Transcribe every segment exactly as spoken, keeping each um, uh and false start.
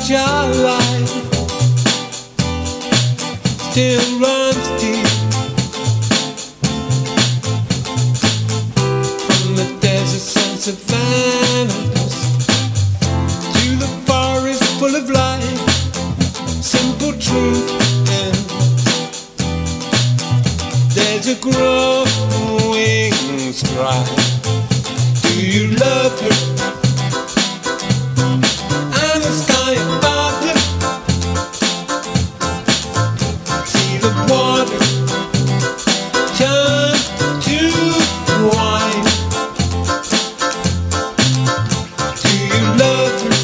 fragile life still runs deep. From the deserts and savannas to the forest full of life, simple truth and there's a growing strife. Do you love her? And the sky above her. See the water turn to wine. Do you love her?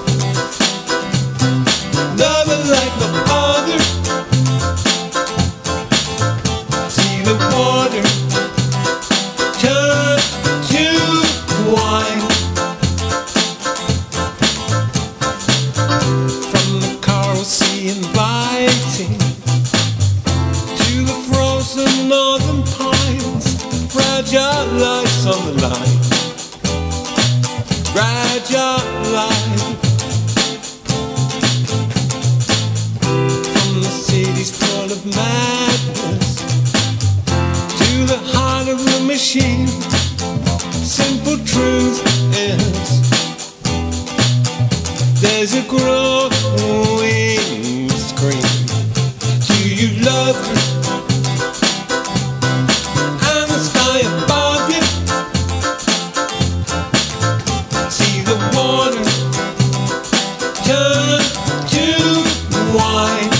Love her like no other. See the water turn to wine. From the coral sea inviting to the frozen northern pines, fragile lives on the line, fragile life. From the cities full of madness to the heart of the machine, simple truth is there's a growing scream. Do you love her? And the sky above you. See the water turn to wine.